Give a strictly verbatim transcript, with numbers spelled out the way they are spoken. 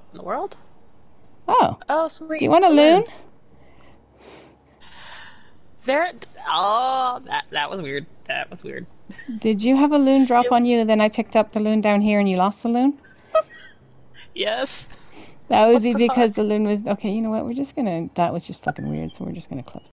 in the world. Oh, Oh, do you sweet. want a A loon? loon. There. Oh, that that was weird. That was weird. Did you have a loon drop Yep. on you, then I picked up the loon down here and you lost the loon? Yes. That would What be the because fuck? the loon was... Okay, you know what? We're just gonna... That was just fucking weird, so we're just gonna close.